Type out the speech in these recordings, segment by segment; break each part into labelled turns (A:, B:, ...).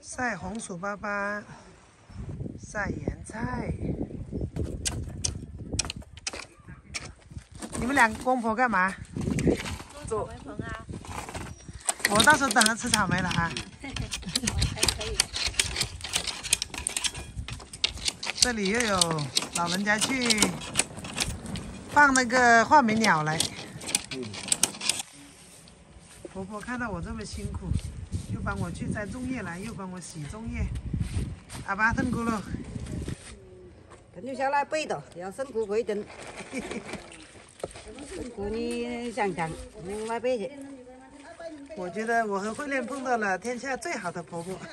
A: 晒红薯粑粑，晒盐菜。你们两公婆干嘛？
B: 做草莓棚啊！
A: 我到时候等着吃草莓了啊。
B: 还可以。
A: 这里又有老人家去放那个画眉鸟来。婆婆看到我这么辛苦，又帮我去摘粽叶来，又帮我洗粽叶。阿爸辛苦了。
C: 等下来背的，要辛苦过一阵。辛苦你想想，你来背去。
A: 我觉得我和慧莲碰到了天下最好的婆婆。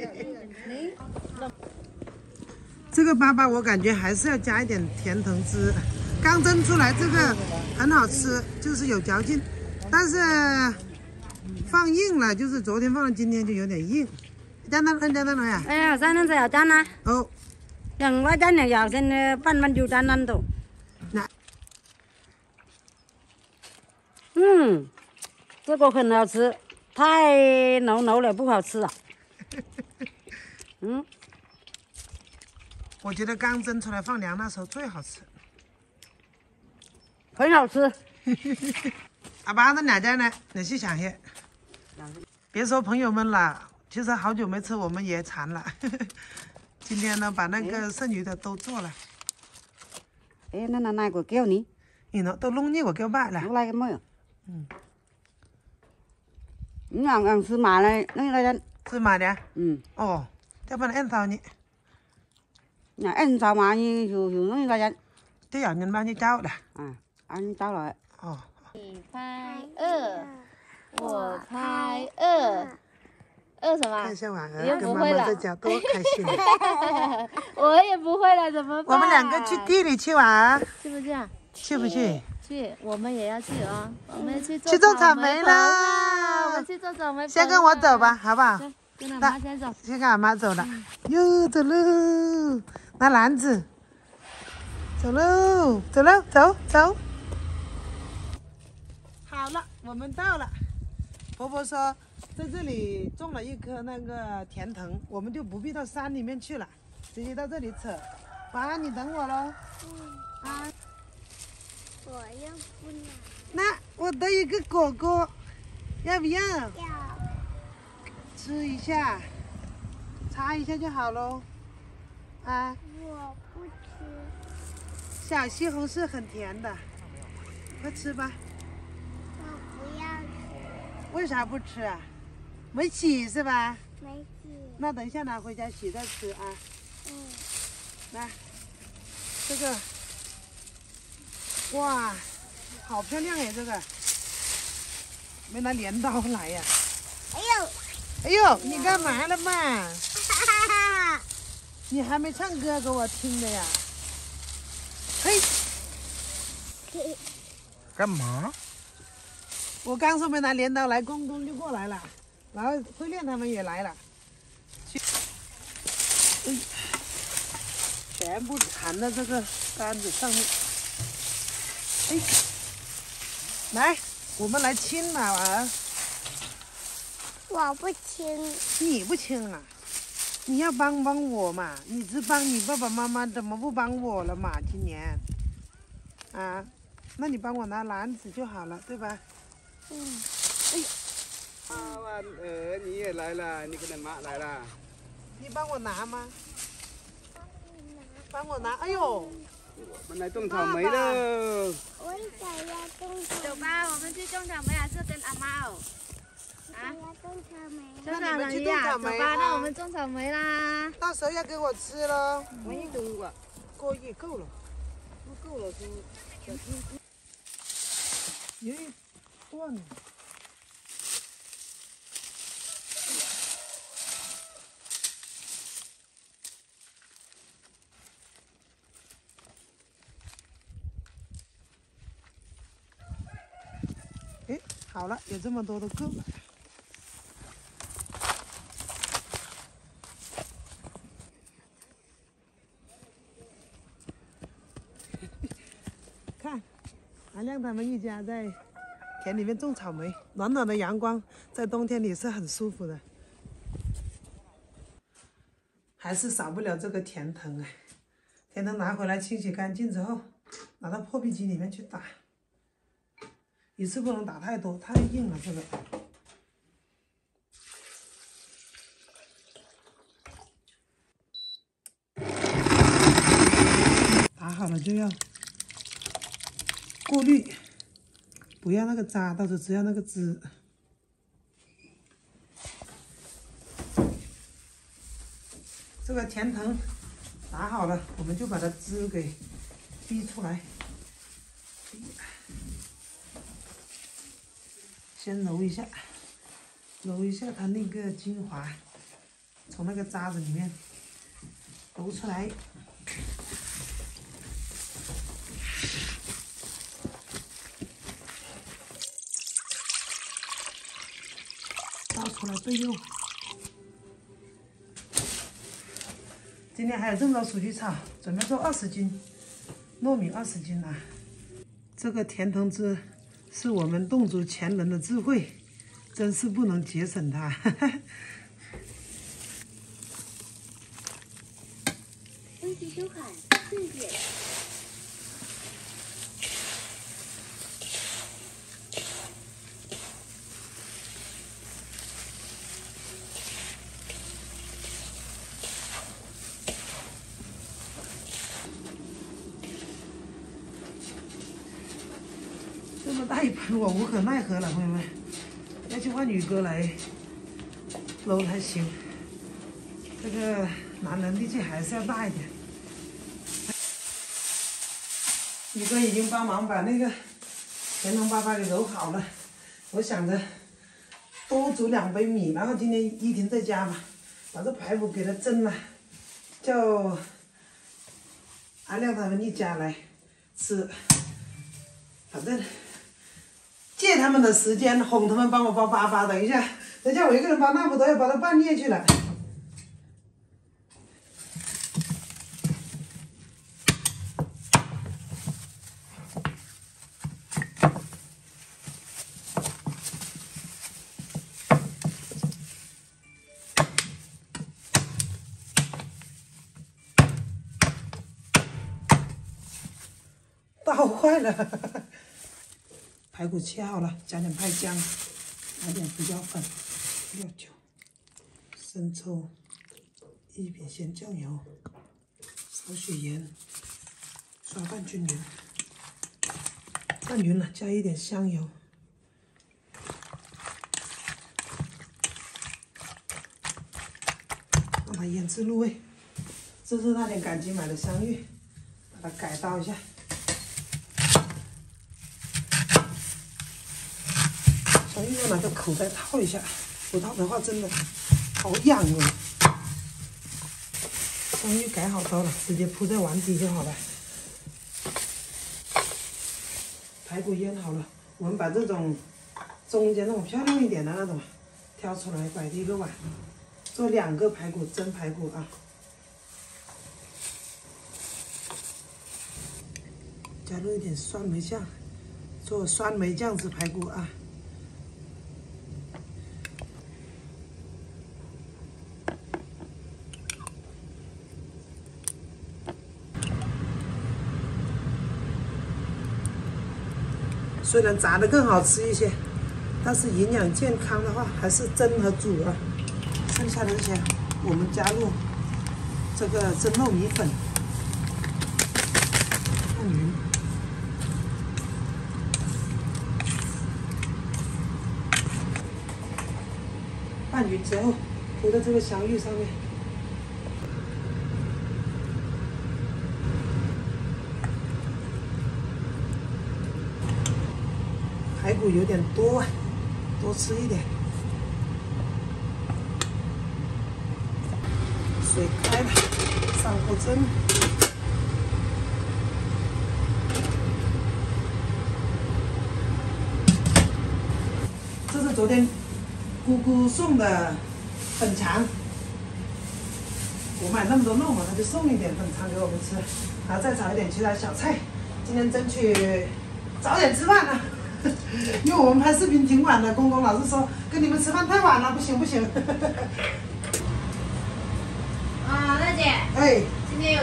A: 这个粑粑我感觉还是要加一点甜藤汁，刚蒸出来这个很好吃，就是有嚼劲，但是放硬了，就是昨天放到今天就有点硬。加哪呀？
C: 哎呀，咱能再要加呢？
A: 哦，
C: 两块钱的要先半就加难度。
A: 那，
C: 这个很好吃，太浓了不好吃啊。
A: 我觉得刚蒸出来放凉那时候最好吃。
C: 很好吃。
A: 阿爸那两家呢？你去想些。别说朋友们了，其实好久没吃，我们也馋了。今天呢，把那个剩余的都做了。
C: 哎，那个叫你？
A: 你呢？都弄腻我叫爸了。
C: 我来个么？你ăn吃mà này, nó là dân.
A: 芝麻的？哦，要不然按sao nhỉ?
C: Nhà ăn sao mà như nó là dân.
A: Thế ở nhân bao nhiêu cháu đã?
C: Ăn cháu rồi.
B: 你拍二，我拍二，二什么？
A: 看小婉
B: 你又
A: 儿跟妈妈
B: 不会了
A: 在家多开心。
B: 我也不会了，怎么办？
A: 我们两个去地里去玩，
B: 去不去啊？
A: 去不去？
B: 去，我们也要去哦。我们去
A: 去种草莓
B: 了。我
A: 啦
B: 们！去种草莓。
A: 先跟我走吧，好不好？
B: 跟俺妈先走。
A: 先跟俺妈走了。哟，走喽！拿篮子。走喽，走喽，走走。好了，我们到了。婆婆说，在这里种了一棵那个甜藤，我们就不必到山里面去了，直接到这里扯。妈，你等我喽。啊。
D: 我又不拿。
A: 那我的一个果果，要不要？
D: 要。
A: 吃一下，擦一下就好喽。啊。
D: 我不吃。
A: 小西红柿很甜的，快吃吧。
D: 我不要吃。
A: 为啥不吃啊？没洗是吧？
D: 没洗。
A: 那等一下拿回家洗再吃啊。来，这个，哇，好漂亮哎，这个。没拿镰刀来呀。
D: 哎呦！
A: 哎呦，你干嘛了嘛？
D: 哈哈！
A: 你还没唱歌给我听的呀？嘿，干嘛？我刚说没拿镰刀来，公公就过来了，然后慧莲他们也来了，全部缠在这个杆子上面。哎，来，我们来亲嘛儿。
D: 我不亲。
A: 你不亲啊？你要帮帮我嘛！你只帮你爸爸妈妈，怎么不帮我了嘛？今年，啊，那你帮我拿篮子就好了，对吧？哎呀，
E: 万你也来了，你跟你妈来了。
A: 你帮我拿吗？帮我拿！哎呦，
E: 我们来种草莓了。
D: 我也想要种草莓。
B: 走吧，我们去种草莓啊，是跟阿妈哦。
D: 我要种草莓。
A: 那你们去种草莓
B: 走吧，那我们种草莓啦。
A: 到时候要给我吃喽。
C: 我已经种过。
A: 过也够了，不够了就。有一段。哎，好了，有这么多都够了。看，阿亮他们一家在田里面种草莓，暖暖的阳光在冬天里是很舒服的。 还是少不了这个甜藤啊。甜藤拿回来清洗干净之后，拿到破壁机里面去打，一次不能打太多，太硬了这个。打好了就要过滤，不要那个渣，到时候只要那个汁。这个甜藤打好了，我们就把它汁给逼出来。先揉一下，揉一下它那个精华，从那个渣子里面揉出来。倒出来备用。今天还有这么多鼠曲草，准备做20斤糯米，20斤啊！这个甜藤汁是我们侗族前人的智慧，真是不能节省它。
B: 微信收看4点。
A: 这么大一盆，我无可奈何了，朋友们，要去换宇哥来揉才行。这个男人力气还是要大一点。宇哥已经帮忙把那个甜藤粑粑给揉好了，我想着多煮2杯米，然后今天依婷在家嘛，把这排骨给他蒸了，叫阿亮他们一家来吃，反正。借他们的时间，哄他们帮我包粑粑。等一下我一个人包那么多，要包到半夜去了。倒坏了。排骨切好了，加点派姜，来点胡椒粉、料酒、生抽、一品鲜酱油，少许盐，刷拌均匀。拌匀了，加一点香油，让它腌制入味。这是那天赶集买的香芋，把它改刀一下。香芋要拿个口袋套一下，不套的话真的好痒哦。香芋改好刀了，直接铺在碗底就好了。排骨腌好了，我们把这种中间那种漂亮一点的那种挑出来，摆第一个碗，做2个排骨蒸排骨啊。加入一点酸梅酱，做酸梅酱汁排骨啊。虽然炸的更好吃一些，但是营养健康的话，还是蒸和煮啊。剩下的这些，我们加入这个蒸糯米粉，拌匀，拌匀之后铺在这个香芋上面。排骨有点多啊，多吃一点。水开了，上锅蒸。这是昨天姑姑送的粉肠，我买那么多肉嘛，她就送一点粉肠给我们吃，然后再炒一点其他小菜。今天争取早点吃饭了。因为我们拍视频挺晚的，公公老是说跟你们吃饭太晚了，不行。啊，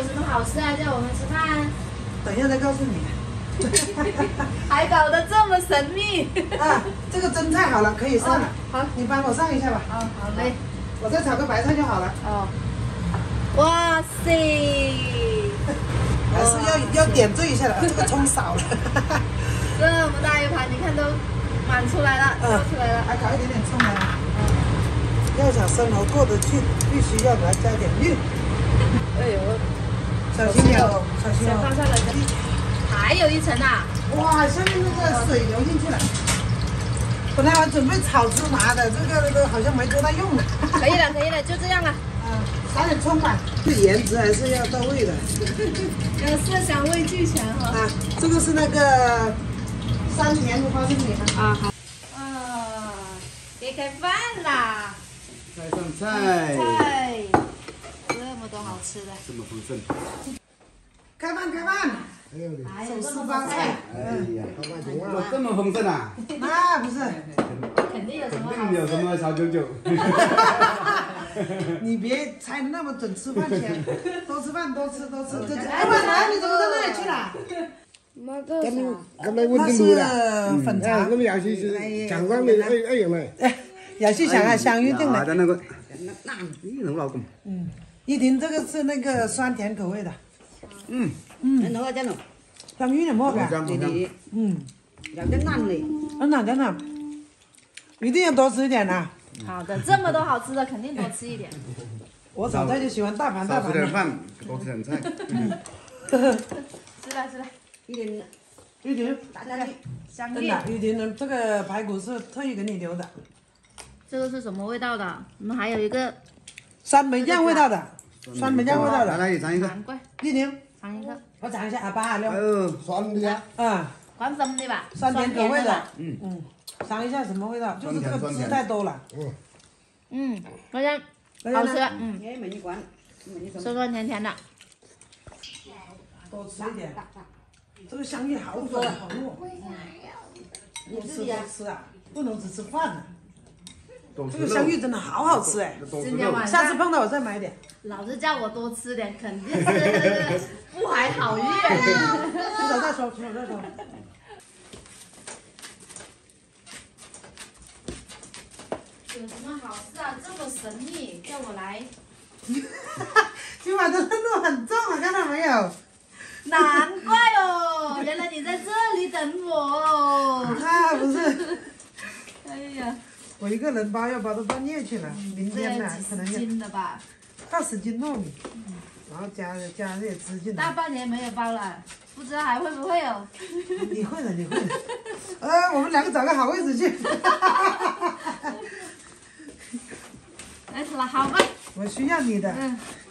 B: 有什么好吃啊？叫我们吃饭，
A: 等一下再告诉你。
B: 还搞得这么神秘。
A: 啊，这个蒸菜好了，可以上了。
B: 好，
A: 你帮我上一下吧。
B: 好嘞。
A: 我再炒个白菜就好了。
B: 哦。哇塞！
A: 还是要点缀一下的，这个葱少了。
B: 这么大一盘，你看都满出来了，多出来了。
A: 还搞一点点葱来。要想生活过得去，必须要给它加点绿。
B: 哎呦，
A: 小心点哦，小心哦。
B: 放上来，还有一层啊！
A: 哇，下面那个水流进去了。本来我准备炒芝麻的，这个都好像没多大用了。
B: 可以了，可以了，就这样了。
A: 撒点葱吧，这颜值还是要到位的。
B: 要色香味俱全哈。
A: 啊，这个是那个山田的花生米
B: 啊，好。啊，给开饭啦！
E: 菜上菜，
B: 菜，这么多好吃的。
E: 这么丰盛。
A: 开饭开饭，手撕包菜。
E: 哎呀，哇，这么丰盛啊！
A: 那不是，
B: 肯定有什么好
E: 肯定有什么小九九。
A: 你别猜的那么准，吃饭前多吃饭，多吃多吃。哎，万南，你怎么到那里去了？那是粉肠。
F: 咁又是長官你一樣嚟。
A: 也是想啊，香芋定的。
E: 那个，那你能老公？
A: 一婷这个是那个酸甜口味的。
C: 真好真好，
A: 香芋的么个？
E: 香
C: 有啲嫩嚟。
A: 真的真的，一定要多吃一点呐。
B: 好的，这么多好吃的，肯定多吃一点。
A: 我炒菜就喜欢大盘大盘的。
E: 少吃点饭，多吃点菜。
B: 吃了吃了，
A: 玉婷，
B: 香芋。
A: 真的，玉婷的这个排骨是特意给你留的，
B: 这个是什么味道的？我们还有一个
A: 酸梅酱味道的，酸梅酱味道的。
E: 来，尝一个。
B: 难怪，
A: 玉婷，
B: 尝一个，
A: 我尝一下，阿爸阿六。
F: 酸啲啊！
A: 啊，
B: 黄什么的吧？
A: 酸甜口味的
B: 吧。
A: 尝一下什么味道？就是这个汁太多了。
B: 好像好吃。
C: 诶，美女馆，
B: 酸酸甜甜的。
A: 多吃一点。这个香芋好多好糯。多吃多吃啊，不能只吃饭啊。这个香芋真的好好吃哎！
B: 今天晚上
A: 下次碰到我再买点。
B: 老子叫我多吃点，肯定是不怀好意。
A: 洗手再说，洗手再说。
B: 有什么好事啊？这么神秘，叫我来。
A: 今晚的任务很重啊，看到没有？
B: 难怪哦，原来你在这里等我哦。
A: 啊，不是，
B: 哎呀，
A: 我一个人包要包到半夜去了，明天呢可能
B: 几
A: 要
B: 斤的吧？
A: 20斤糯米，然后加这些汁进来。
B: 大半年没有包了，不知道还会不会有。
A: 你会的，你会的。我们两个找个好位置去。
B: 来，好吧。
A: 我需要你的。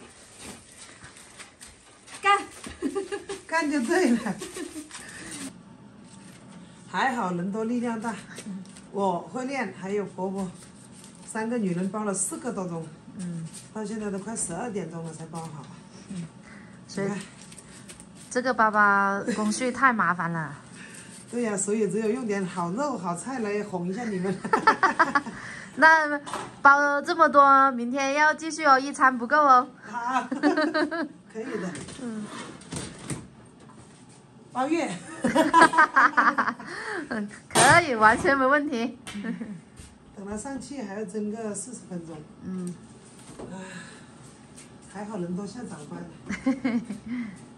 B: 干。
A: 干就对了。还好人多力量大，我会练，还有婆婆，3个女人包了4个多钟，到现在都快12点钟了才包好。
B: 所以这个包包工序太麻烦了。
A: 对呀，所以只有用点好肉好菜来哄一下你们。
B: 那包了这么多，明天要继续哦，一餐不够哦。
A: 好，可以的。包月。
B: 可以，完全没问题。
A: 等它上气还要蒸个40分钟。还好人都下早班了。